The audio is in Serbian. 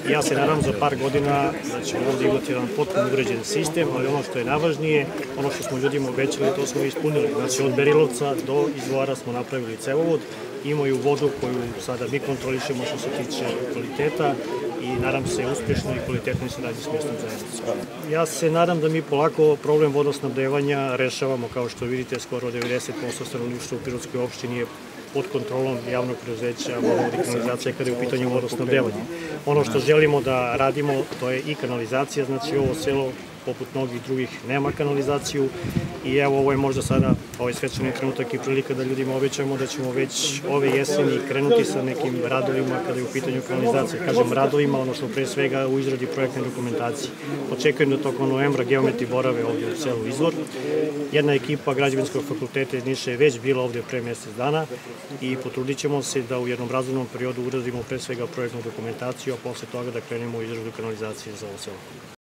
Ja se nadam za par godina da ćemo ovdje imati jedan potpuno uređen sistem, ali ono što je najvažnije, ono što smo ljudima obećali, to smo ispunili. Znači, od Berilovca do Izvora smo napravili cevovod, imaju vodu koju sada mi kontrolišemo što se tiče kvaliteta i nadam se uspješno i kvalitetno saradnji s mjesnom zajednicom. Ja se nadam da mi polako problem vodosnabdevanja rešavamo, kao što vidite, skoro 90% stanovništva u Pirotskoj opštini je pod kontrolom javnog preduzeća Vodovod i kanalizacija kada je u pitanju vodosnabdevanje. Ono što želimo da radimo, to je i kanalizacija, znači ovo selo, poput mnogih drugih, nema kanalizaciju i evo ovo je možda sada ovaj svečani trenutak i prilika da ljudima obećamo da ćemo već ove jeseni krenuti sa nekim radovima kada je u pitanju kanalizacije. Kažem radovima, odnosno pre svega u izradi projektne dokumentacije. Očekujem da tokom novembra geometri borave ovdje u selu Izvor. Jedna ekipa Građevinskog fakulteta iz Niša je već bila ovdje pre mjesec dana i potrudit ćemo se da u jednom razumnom periodu uradimo pre svega projektnu dokumentaciju, a posle toga da krenemo u izradu kanalizacije za ovo selo.